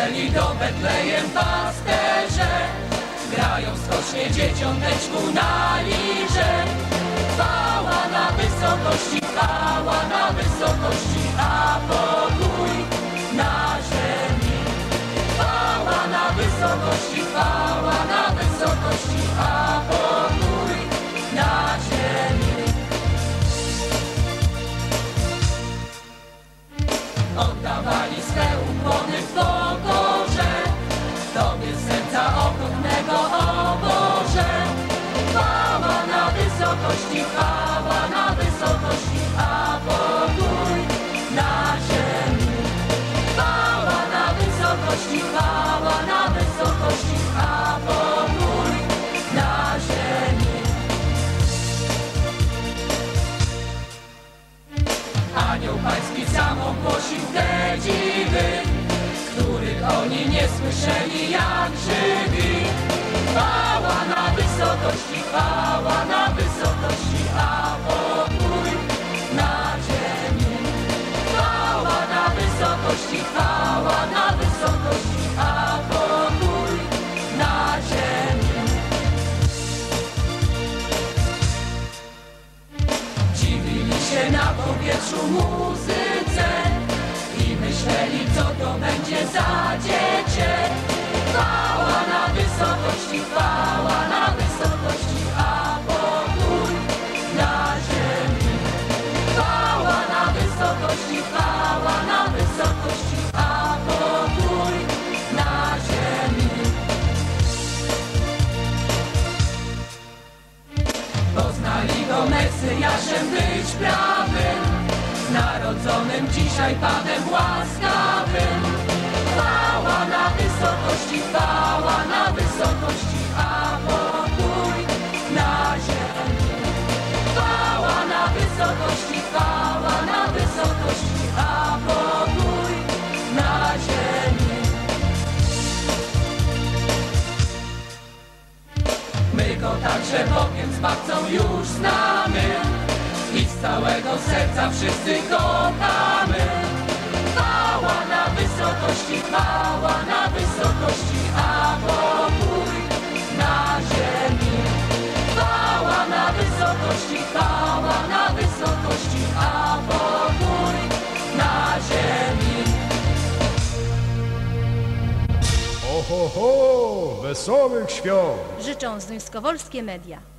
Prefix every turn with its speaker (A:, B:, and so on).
A: przyszli do Betlejem pasterze, grają skocznie dzieciąteczku na lirze. Chwała na wysokości, a pokój na ziemi. Chwała na wysokości, a pokój na ziemi. Oddawali swe ukłony w pokorze Tobie serca okrutnego, o Boże. Chwała na wysokości, a pokój na ziemi. Chwała na wysokości, a pokój na ziemi. Anioł Pański sam ogłosił te dziwy, których oni nie słyszeli jak żywi. Chwała na wysokości, a pokój na ziemi. Chwała na wysokości, a pokój na ziemi. Dziwili się na powietrzu muzyce i myśleli, co to będzie za dziecię. Chwała na wysokości, a pokój na ziemi. Chwała na wysokości, a pokój na ziemi. Poznali go Mesjaszem być prawym, narodzonym dzisiaj Panem łaskawym. Chwała na wysokości, a pokój na ziemi. Chwała na wysokości, a pokój na ziemi. My go także Bogiem Zbawcą już znamy i z całego serca wszyscy kochamy. Chwała na wysokości, a pokój na ziemi. Chwała na wysokości, a pokój na ziemi.
B: Ho, ho, ho! Wesołych świąt!
C: Życzą Zduńskowolskie Media.